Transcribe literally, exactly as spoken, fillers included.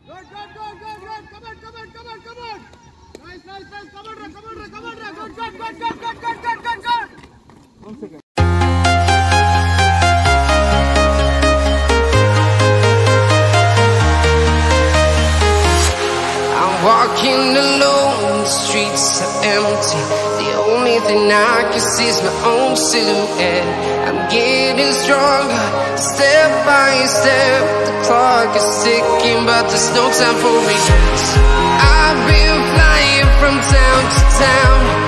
Good, good, good, good, good. Come on, come on, come on, come on. Nice, nice, nice. Come on, come on, come on. Good, good, good, good, good, good, good, good, good. One second. Walking alone, the streets are empty. The only thing I can see is my own silhouette. I'm getting stronger, step by step. The clock is ticking, but there's no time for regrets. I've been flying from town to town,